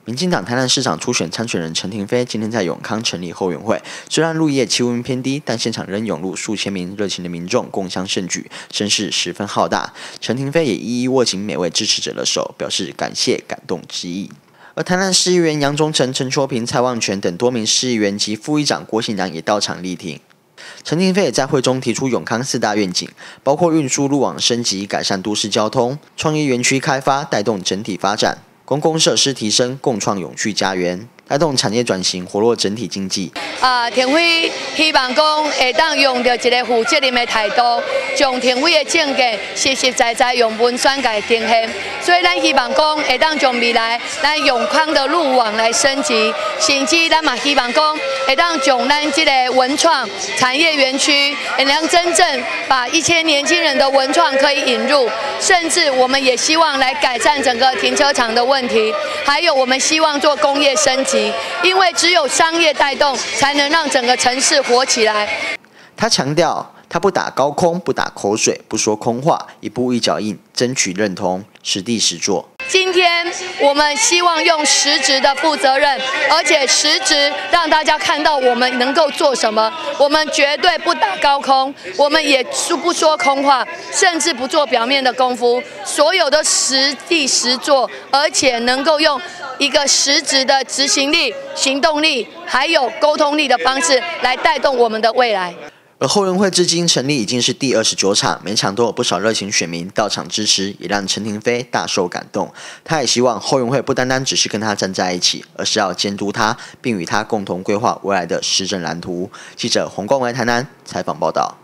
民进党台南市长初选参选人陈亭妃今天在永康成立后援会，虽然入夜气温偏低，但现场仍涌入数千名热情的民众共襄盛举，声势十分浩大。陈亭妃也一一握紧每位支持者的手，表示感谢、感动之意。而台南市议员杨忠成、陈秋平、蔡旺全等多名市议员及副议长郭信良也到场力挺。陈亭妃也在会中提出永康4大愿景，包括运输路网升级、改善都市交通、创意园区开发、带动整体发展。公共设施提升，共创永续家园，带动产业转型，活络整体经济。 亭妃希望讲会当用到一个负责任的态度，将亭妃的政见实实在在用文宣来呈现。所以咱希望讲会当将未来咱永康的路网来升级，甚至咱嘛希望讲会当将咱这个文创产业园区，能真正把一些年轻人的文创可以引入，甚至我们也希望来改善整个停车场的问题，还有我们希望做工业升级，因为只有商业带动，才能让整个城市活起来。 他强调，他不打高空，不打口水，不说空话，一步一脚印，争取认同，实地实做。 今天我们希望用实质的负责任，而且实质让大家看到我们能够做什么。我们绝对不打高空，我们也不说空话，甚至不做表面的功夫，所有的实地实做，而且能够用一个实质的执行力、行动力，还有沟通力的方式来带动我们的未来。 而后援会至今成立已经是第29场，每场都有不少热情选民到场支持，也让陈亭妃大受感动。他也希望后援会不单单只是跟他站在一起，而是要监督他，并与他共同规划未来的施政蓝图。记者洪光维台南采访报道。